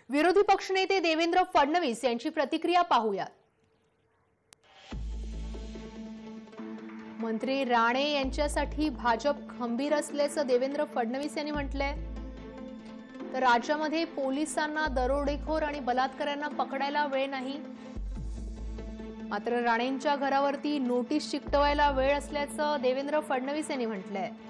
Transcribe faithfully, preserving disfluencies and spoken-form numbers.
विरोधी पक्षनेते देवेंद्र फडणवीस यांची प्रतिक्रिया पाहूया। मंत्री राणे यांच्यासाठी भाजप खंबीर असल्याचं देवेंद्र फडणवीस यांनी म्हटलंय। तर राज्यामध्ये पोलिसांना दरोडेखोर आणि बलात्काऱ्यांना पकडायला वेळ नाही, मात्र राणेंच्या घरावरती नोटीस चिकटवायला वेळ असल्याचं देवेंद्र फडणवीस यांनी म्हटलंय।